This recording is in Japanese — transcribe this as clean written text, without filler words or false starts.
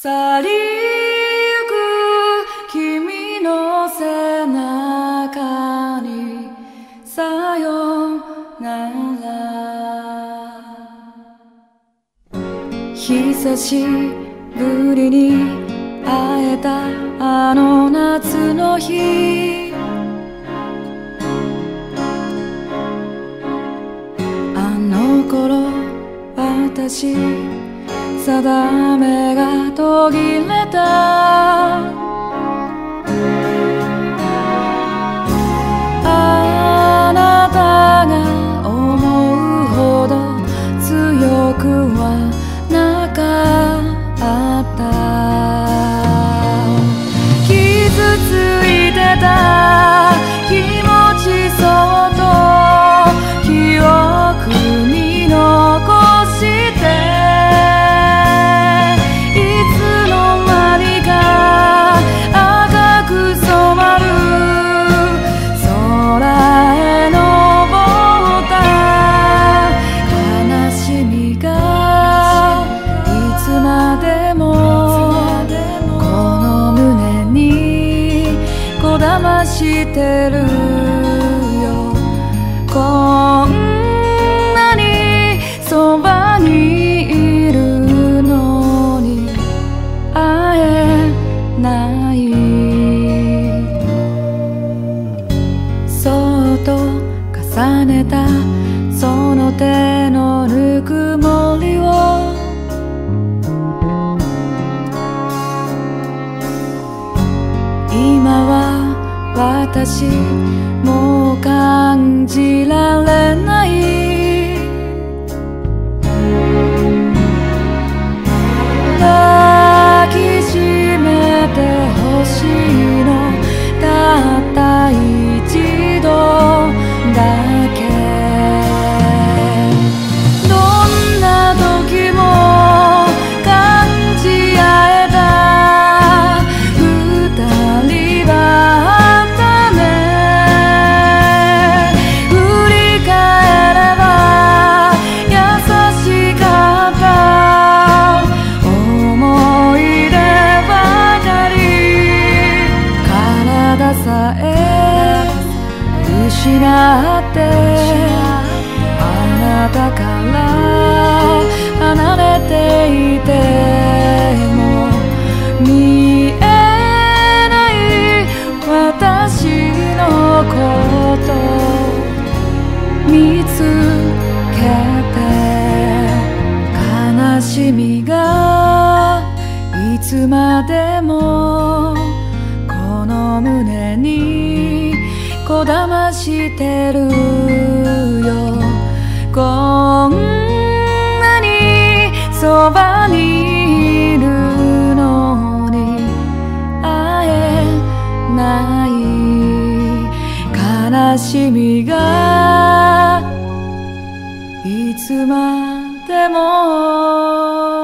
去りゆく君の背中にさよなら。久しぶりに会えたあの夏の日、あの頃私定めが途切れた。あなたが思うほど強くはなかった。傷ついてた気持ちそっと記憶に残してしてるよ。こんなにそばにいるのに会えない。そっと重ねたその手のぬくもりを今は私もう感じられない。抱きしめてほしいのたった一度だけ。どんな時も感じ合えた二人は失ってあなたから離れていても見えない私のこと見つけて、悲しみがいつまでもこの胸にこだましてるよ。こんなにそばにいるのに会えない。悲しみがいつまでも